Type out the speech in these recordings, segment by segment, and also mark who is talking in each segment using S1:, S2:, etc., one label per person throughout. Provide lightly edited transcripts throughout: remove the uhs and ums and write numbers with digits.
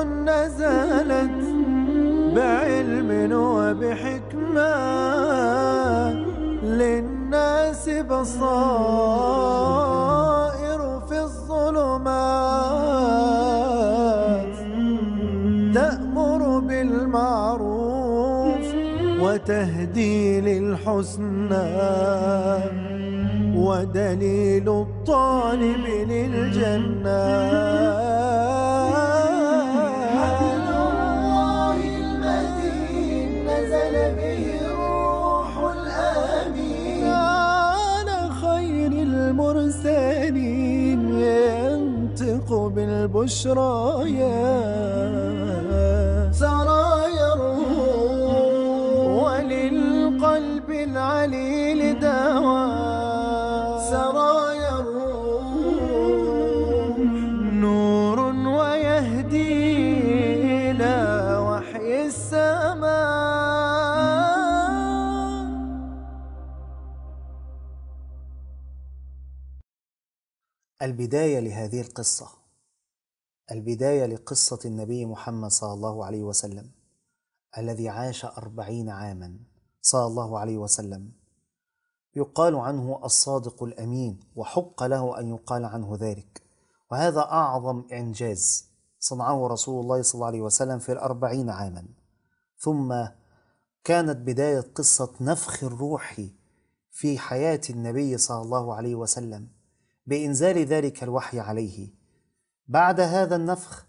S1: نزلت بعلم وبحكمة للناس بصائر في الظلمات تأمر بالمعروف وتهدي للحسنى ودليل الطالب للجنة. عبد الله المتين نزل به الروح الأمين على خير المرسلين ينطق بالبشرى سرايا الروح وللقلب العليل دواء. سرايا الروح نور ويهدي إلى وحي السماء.
S2: البداية لهذه القصة، البداية لقصة النبي محمد صلى الله عليه وسلم الذي عاش 40 عاما صلى الله عليه وسلم، يقال عنه الصادق الأمين، وحق له أن يقال عنه ذلك. وهذا أعظم إنجاز صنعه رسول الله صلى الله عليه وسلم في 40 عاما. ثم كانت بداية قصة نفخ الروح في حياة النبي صلى الله عليه وسلم بإنزال ذلك الوحي عليه. بعد هذا النفخ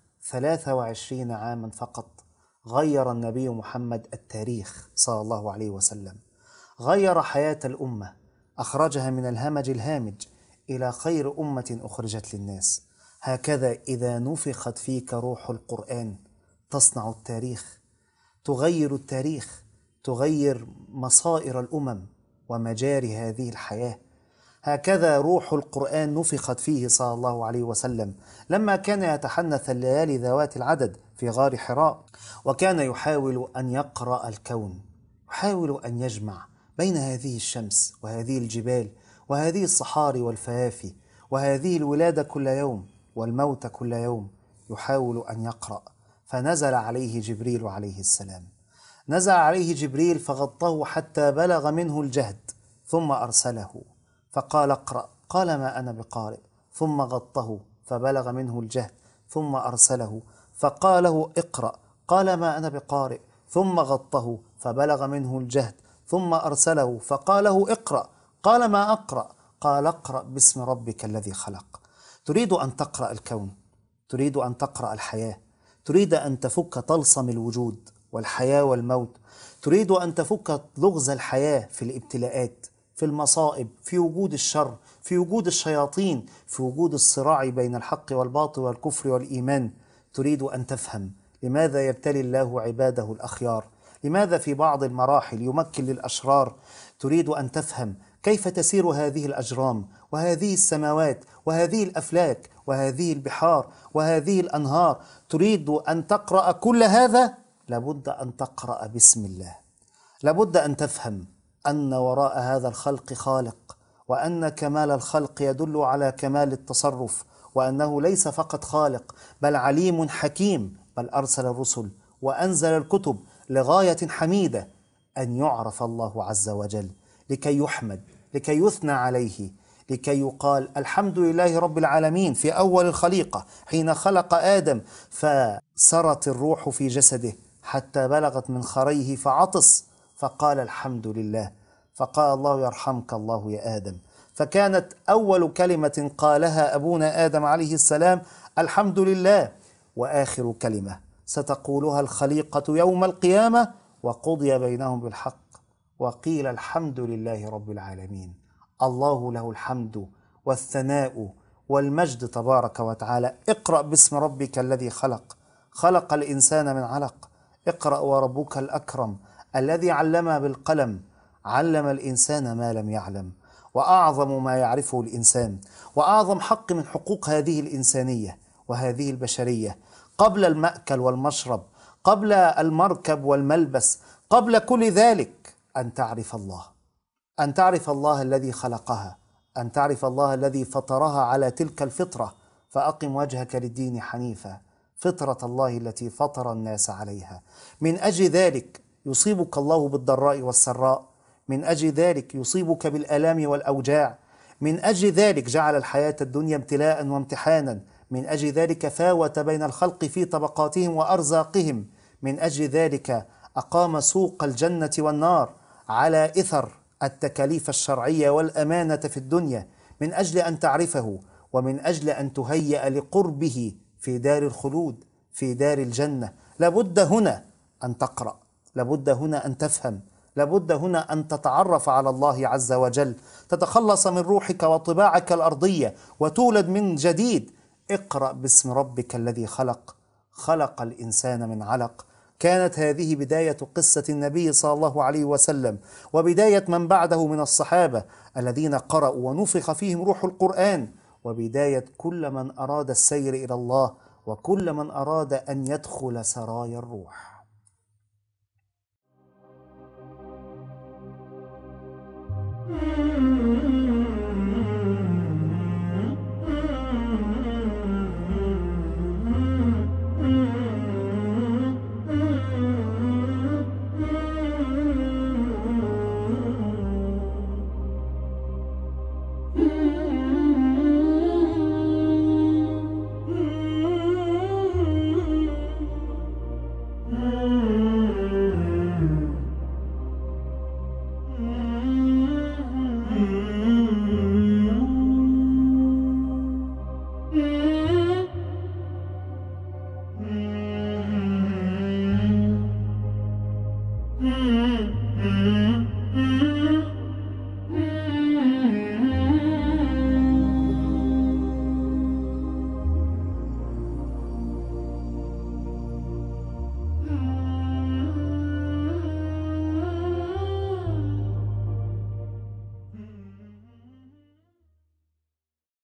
S2: 23 عاما فقط غير النبي محمد التاريخ صلى الله عليه وسلم، غير حياة الأمة، أخرجها من الهمج الهامج إلى خير أمة أخرجت للناس. هكذا إذا نفخت فيك روح القرآن تصنع التاريخ، تغير التاريخ، تغير مصائر الأمم ومجاري هذه الحياة. هكذا روح القرآن نفخت فيه صلى الله عليه وسلم لما كان يتحنث الليالي ذوات العدد في غار حراء، وكان يحاول أن يقرأ الكون، يحاول أن يجمع بين هذه الشمس وهذه الجبال وهذه الصحاري والفيافي وهذه الولادة كل يوم والموت كل يوم، يحاول أن يقرأ. فنزل عليه جبريل عليه السلام، نزل عليه جبريل فغطاه حتى بلغ منه الجهد، ثم أرسله فقال اقرأ، قال ما أنا بقارئ، ثم غطه فبلغ منه الجهد، ثم أرسله فقال له اقرأ، قال ما أنا بقارئ، ثم غطه فبلغ منه الجهد، ثم أرسله فقال له اقرأ، قال ما أقرأ، قال اقرأ باسم ربك الذي خلق. تريد أن تقرأ الكون، تريد أن تقرأ الحياة، تريد أن تفك طلسم الوجود والحياة والموت، تريد أن تفك لغز الحياة في الابتلاءات، في المصائب، في وجود الشر، في وجود الشياطين، في وجود الصراع بين الحق والباطل والكفر والإيمان. تريد أن تفهم لماذا يبتلي الله عباده الأخيار، لماذا في بعض المراحل يمكن للأشرار. تريد أن تفهم كيف تسير هذه الأجرام وهذه السماوات وهذه الأفلاك وهذه البحار وهذه الأنهار. تريد أن تقرأ كل هذا، لابد أن تقرأ بسم الله، لابد أن تفهم أن وراء هذا الخلق خالق، وأن كمال الخلق يدل على كمال التصرف، وأنه ليس فقط خالق بل عليم حكيم، بل أرسل الرسل وأنزل الكتب لغاية حميدة، أن يعرف الله عز وجل لكي يحمد، لكي يثنى عليه، لكي يقال الحمد لله رب العالمين. في أول الخليقة حين خلق آدم فسرت الروح في جسده حتى بلغت من خريه فعطس فقال الحمد لله، فقال الله يرحمك الله يا آدم. فكانت أول كلمة قالها أبونا آدم عليه السلام الحمد لله، وآخر كلمة ستقولها الخليقة يوم القيامة وقضي بينهم بالحق وقيل الحمد لله رب العالمين. الله له الحمد والثناء والمجد تبارك وتعالى. اقرأ باسم ربك الذي خلق، خلق الإنسان من علق. اقرأ وربك الأكرم الذي علم بالقلم، علم الإنسان ما لم يعلم. وأعظم ما يعرفه الإنسان وأعظم حق من حقوق هذه الإنسانية وهذه البشرية قبل المأكل والمشرب، قبل المركب والملبس، قبل كل ذلك أن تعرف الله، أن تعرف الله الذي خلقها، أن تعرف الله الذي فطرها على تلك الفطرة. فأقم وجهك للدين حنيفا فطرة الله التي فطر الناس عليها. من أجل ذلك يصيبك الله بالضراء والسراء، من أجل ذلك يصيبك بالآلام والأوجاع، من أجل ذلك جعل الحياة الدنيا ابتلاء وامتحانا، من أجل ذلك فاوت بين الخلق في طبقاتهم وأرزاقهم، من أجل ذلك أقام سوق الجنة والنار على إثر التكاليف الشرعية والأمانة في الدنيا، من أجل أن تعرفه ومن أجل أن تهيأ لقربه في دار الخلود، في دار الجنة. لابد هنا أن تقرأ، لابد هنا أن تفهم، لابد هنا أن تتعرف على الله عز وجل، تتخلص من روحك وطباعك الأرضية وتولد من جديد. اقرأ باسم ربك الذي خلق، خلق الإنسان من علق. كانت هذه بداية قصة النبي صلى الله عليه وسلم، وبداية من بعده من الصحابة الذين قرأوا ونفخ فيهم روح القرآن، وبداية كل من أراد السير إلى الله وكل من أراد أن يدخل سرايا الروح.